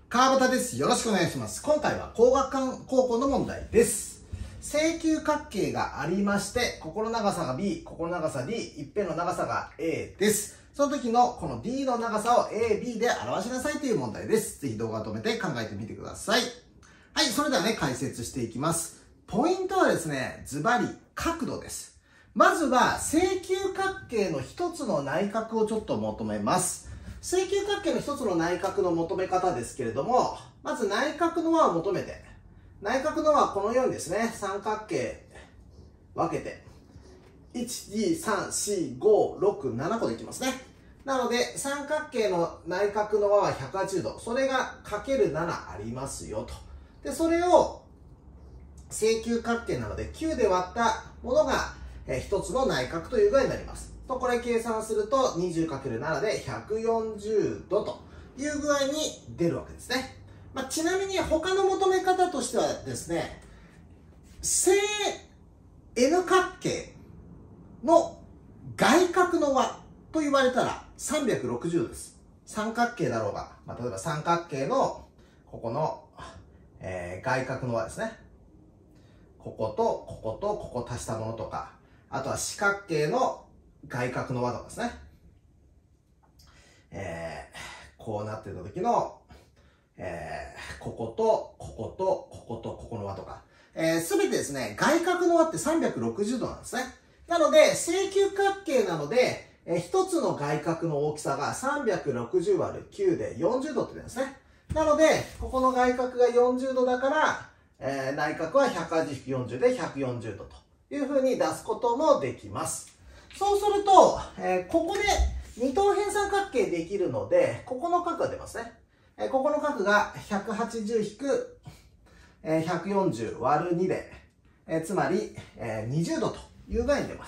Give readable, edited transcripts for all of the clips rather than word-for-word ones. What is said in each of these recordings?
川端です。よろしくお願いします。今回は工学館高校の問題です。正九角形がありまして、ここの長さが B、ここの長さ D、一辺の長さが A です。その時のこの D の長さを A、B で表しなさいという問題です。ぜひ動画を止めて考えてみてください。はい、それではね、解説していきます。ポイントはですね、ズバリ角度です。まずは正九角形の一つの内角をちょっと求めます。正九角形の一つの内角の求め方ですけれども、まず内角の和を求めて、内角の和はこのようにですね、三角形分けて、1、2、3、4、5、6、7個でいきますね。なので、三角形の内角の和は180度。それがかける7ありますよと。で、それを正九角形なので9で割ったものが一つの内角という具合になります。と、これ計算すると 20×7 で140度という具合に出るわけですね。ちなみに他の求め方としてはですね、正 N 角形の外角の和と言われたら360度です。三角形だろうが、例えば三角形のここの、外角の和ですね。こことこことここ足したものとか、あとは四角形の外角の和とかですね。こうなってた時の、こことこことこことここの和とか、すべてですね、外角の和って360度なんですね。なので、正九角形なので、一つの外角の大きさが360割る9で40度って言うんですね。なので、ここの外角が40度だから、内角は 180-40 で140度というふうに出すこともできます。そうすると、ここで二等辺三角形できるので、ここの角が出ますね。ここの角が 180-140 割る2で、つまり、20度という具合に出ます。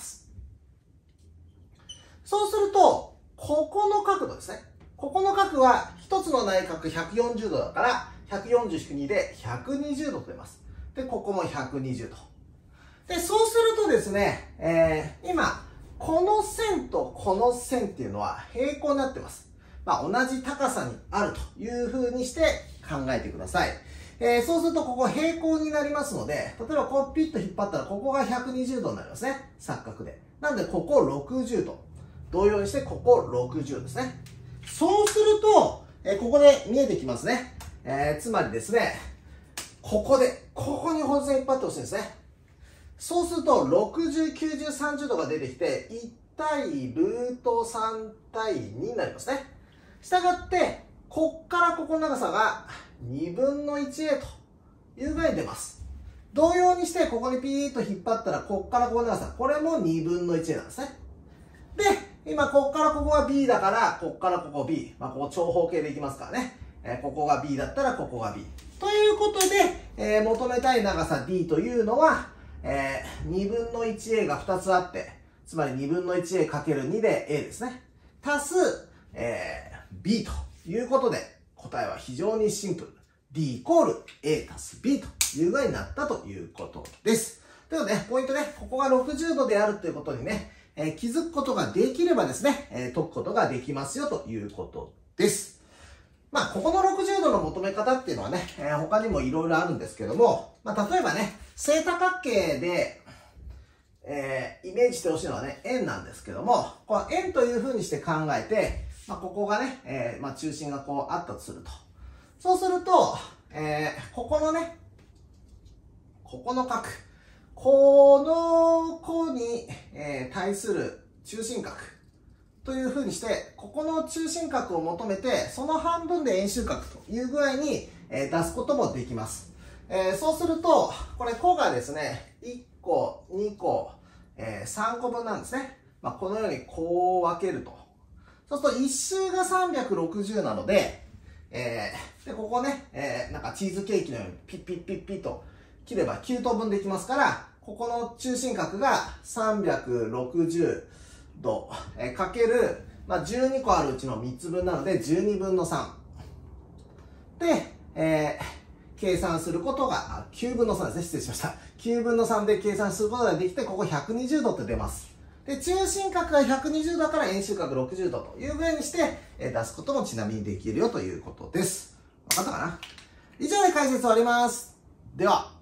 そうすると、ここの角度ですね。ここの角は一つの内角140度だから、140-2で120度と出ます。で、ここも120度。で、そうするとですね、今、この線とこの線っていうのは平行になってます。同じ高さにあるという風にして考えてください。そうするとここ平行になりますので、例えばこうピッと引っ張ったらここが120度になりますね。錯角で。なんでここ60度。同様にしてここ60度ですね。そうすると、ここで見えてきますね。つまりですね、ここに本線引っ張ってほしいんですね。そうすると、60、90、30度が出てきて、1対ルート3対2になりますね。したがって、こっからここの長さが2分の 1A という具合に出ます。同様にして、ここにピーッと引っ張ったら、こっからここの長さ、これも2分の 1A なんですね。で、今、こっからここが B だから、こっからここ B。ここ長方形でいきますからね。ここが B だったら、ここが B。ということで、求めたい長さ D というのは、2分の 1A が2つあって、つまり2分の 1A かける2で A ですね。足す、B ということで、答えは非常にシンプル。D イコール A 足す B という具合になったということです。ということで、ポイントね、ここが60度であるということにね、気づくことができればですね、解くことができますよということです。ここの60度の求め方っていうのはね、他にもいろいろあるんですけども、例えばね、正多角形で、イメージしてほしいのはね、円なんですけども、この円という風にして考えて、ここがね、中心がこうあったとすると。そうすると、ここのね、ここの角、この弧に、対する中心角という風にして、ここの中心角を求めて、その半分で円周角という具合に、出すこともできます。そうすると、これ弧がですね、1個、2個、3個分なんですね。このようにこう分けると。そうすると1周が360なので、でここね、なんかチーズケーキのようにピッピッピッピッと切れば9等分できますから、ここの中心角が360度、かける、12個あるうちの3つ分なので12分の3。で、計算することが、9分の3ですね。失礼しました。9分の3で計算することができて、ここ120度って出ます。で、中心角が120度だから円周角60度という具合にして、出すこともちなみにできるよということです。 かったかな。以上で解説終わります。では。